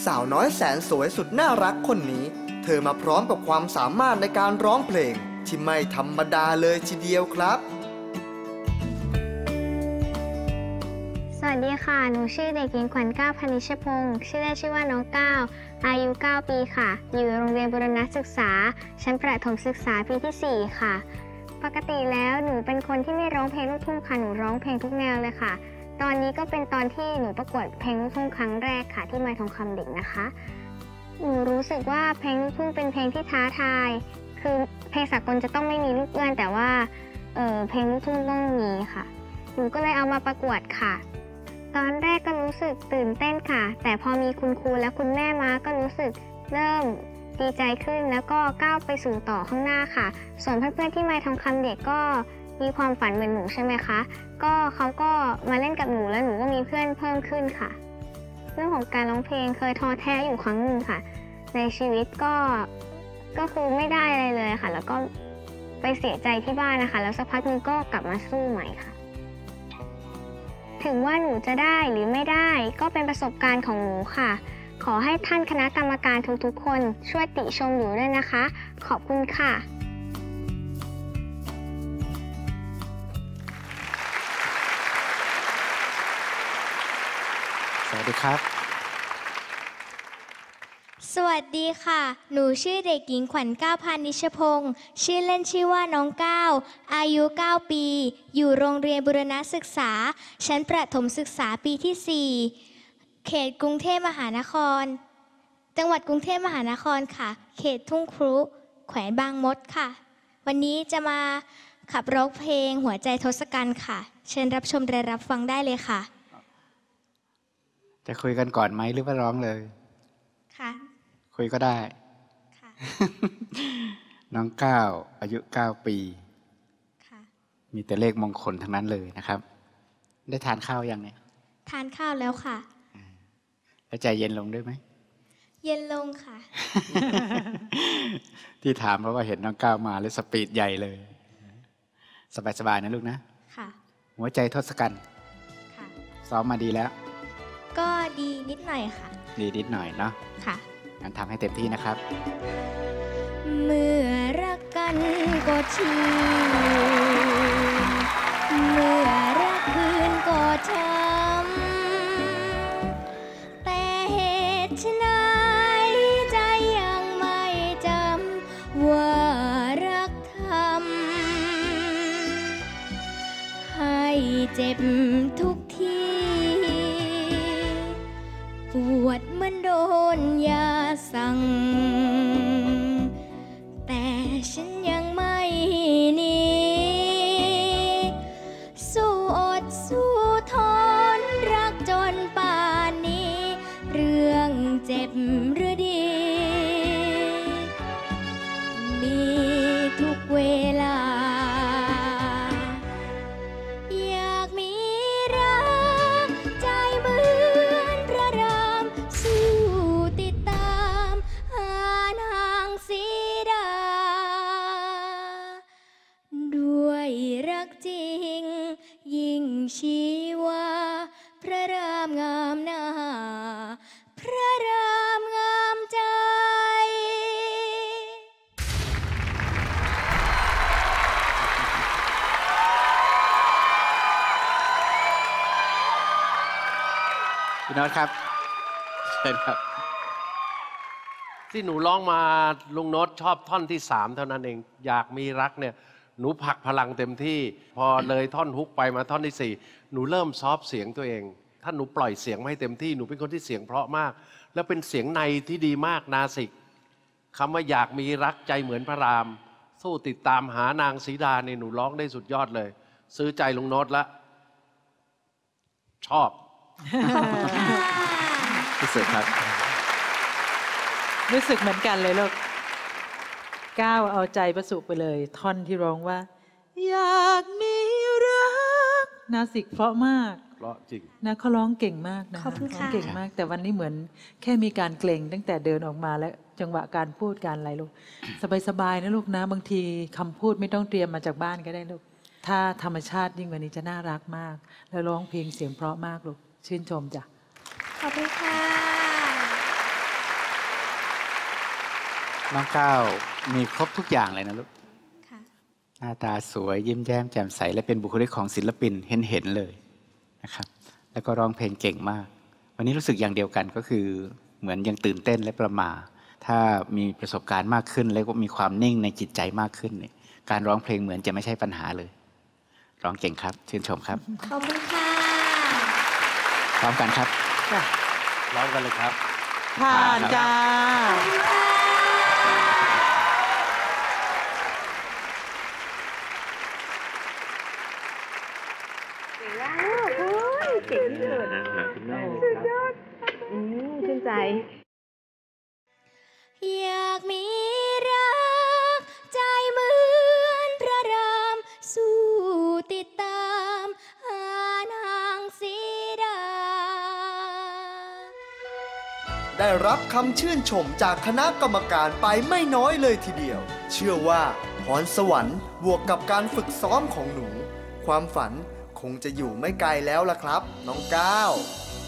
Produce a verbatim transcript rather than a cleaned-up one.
สาวน้อยแสนสวยสุดน่ารักคนนี้เธอมาพร้อมกับความสามารถในการร้องเพลงที่ไม่ธรรมดาเลยทีเดียวครับสวัสดีค่ะหนูชื่อเด็กหญิงขวัญก้าวพนิชพงศ์ชื่อเล่นชื่อว่าน้องก้าวอายุเก้าปีค่ะอยู่โรงเรียนบูรณศึกษาชั้นประถมศึกษาปีที่สี่ค่ะปกติแล้วหนูเป็นคนที่ไม่ร้องเพลงลูกทุ่งค่ะหนูร้องเพลงทุกแนวเลยค่ะตอนนี้ก็เป็นตอนที่หนูประกวดเพลงลูกทุ่งครั้งแรกค่ะที่ไมค์ทองคำเด็กนะคะหนูรู้สึกว่าเพลงลูกทุ่งเป็นเพลงที่ท้าทายคือเพลงสากลจะต้องไม่มีลูกเอื้อนแต่ว่าเออเพลงลูกทุ่งต้องมีค่ะหนูก็เลยเอามาประกวดค่ะตอนแรกก็รู้สึกตื่นเต้นค่ะแต่พอมีคุณครูและคุณแม่มาก็รู้สึกเริ่มดีใจขึ้นแล้วก็ก้าวไปสู่ต่อข้างหน้าค่ะส่วนเพื่อนๆที่ไมค์ทองคำเด็กก็มีความฝันเหมือนหนูใช่ไหมคะก็เขาก็มาเล่นกับหนูแล้วหนูก็มีเพื่อนเพิ่มขึ้นค่ะเรื่องของการร้องเพลงเคยท้อแท้อยู่ครั้งหนึ่งค่ะในชีวิตก็ก็คือไม่ได้อะไรเลยค่ะแล้วก็ไปเสียใจที่บ้านนะคะแล้วสักพักนึงก็กลับมาสู้ใหม่ค่ะถึงว่าหนูจะได้หรือไม่ได้ก็เป็นประสบการณ์ของหนูค่ะขอให้ท่านคณะกรรมการทุกๆคนช่วยติชมหนูด้วยนะคะขอบคุณค่ะสวัสดีครับสวัสดีค่ะหนูชื่อเด็กหญิงขวัญก้าวพานิชพงศ์ชื่อเล่นชื่อว่าน้องก้าวอายุเก้าปีอยู่โรงเรียนบูรณศึกษาชั้นประถมศึกษาปีที่สี่เขตกรุงเทพมหานครจังหวัดกรุงเทพมหานครค่ะเขตทุ่งครุแขวงบางมดค่ะวันนี้จะมาขับร้องเพลงหัวใจทศกัณฐ์ค่ะเชิญรับชมและรับฟังได้เลยค่ะจะคุยกันก่อนไหมหรือว่าร้องเลยค่ะคุยก็ได้ค่ะ น้องก้าวอายุเก้าปีค่ะมีแต่เลขมงคลทั้งนั้นเลยนะครับได้ทานข้าวยังเนี่ยทานข้าวแล้วค่ะแล้วใจเย็นลงด้วยไหมเย็นลงค่ะที่ถามเพราะว่าเห็นน้องก้าวมาเลยสปีดใหญ่เลยสบายๆนะลูกนะค่ะหัวใจทศกัณฐ์ค่ะซ้อมมาดีแล้วก็ดีนิดหน่อยค่ะดีนิดหน่อยเนาะค่ะงั้นทำให้เต็มที่นะครับเมื่อรักกันก็ชีเมื่อรักคืนก็ช้ำแต่เหตุไฉนใจยังไม่จำว่ารักทำให้เจ็บทุกทีปวดเหมือนโดนยาสั่งแต่ฉันยังไม่หนีสู้อดสู้ทนรักจนป่านนี้เรื่องเจ็บหรือดีมีทุกเวลาอยากมีรักใจเหมือนพระรามสู้ติดตามหานางสีดาด้วยรักจริงยิ่งชีวาพระรามงามหน้าพระรามงามใจพี่โน้ตครับเชิญครับที่หนูร้องมาลุงโน้ตชอบท่อนที่สามเท่านั้นเองอยากมีรักเนี่ยหนูผลักพลังเต็มที่พอเลยท่อนฮุกไปมาท่อนที่สี่หนูเริ่มซอฟเสียงตัวเองถ้าหนูปล่อยเสียงไม่เต็มที่หนูเป็นคนที่เสียงเพราะมากแล้วเป็นเสียงในที่ดีมากนาสิกคำว่าอยากมีรักใจเหมือนพระรามสู้ติดตามหานางสีดาเนี่ยหนูร้องได้สุดยอดเลยซื้อใจลุงโน้ตละชอบพิเศษครับรู้สึกเหมือนกันเลยลูกก้าวเอาใจประสุไปเลยท่อนที่ร้องว่าอยากมีรักนาสิกเพราะมากเพราะจริงนะเขาร้องเก่งมากนะขอบคุณค่ะเก่งมากแต่วันนี้เหมือนแค่มีการเกรงตั้งแต่เดินออกมาแล้วจังหวะการพูดการอะไรลูกสบายๆนะลูกนะบางทีคำพูดไม่ต้องเตรียมมาจากบ้านก็ได้ลูกถ้าธรรมชาติยิ่งกว่านี้จะน่ารักมากแล้วร้องเพลงเสียงเพราะมากลูกชื่นชมจ้ะขอบคุณค่ะน้องก้าวมีครบทุกอย่างเลยนะลูกค่ะหน้าตาสวยยิ้มแย้มแจ่มใสและเป็นบุคลิกของศิลปินเห็นเห็นเลยนะครับแล้วก็ร้องเพลงเก่งมากวันนี้รู้สึกอย่างเดียวกันก็คือเหมือนยังตื่นเต้นและประหม่าถ้ามีประสบการณ์มากขึ้นแล้วก็มีความนิ่งในจิตใจมากขึ้นเนี่ยการร้องเพลงเหมือนจะไม่ใช่ปัญหาเลยร้องเก่งครับชื่นชมครับขอบคุณค่ะพร้อมกันครับจ้ะร้องกันเลยครับผ่านจ้าเก่งที่สุดสุดยอดอืมชื่นใจอยากมีรักใจเหมือนพระรามสู้ติดตามหานางสีดาได้รับคำชื่นชมจากคณะกรรมการไปไม่น้อยเลยทีเดียว เชื่อว่าพรสวรรค์บวกกับการฝึกซ้อมของหนู ความฝันคงจะอยู่ไม่ไกลแล้วล่ะครับ น้องก้าว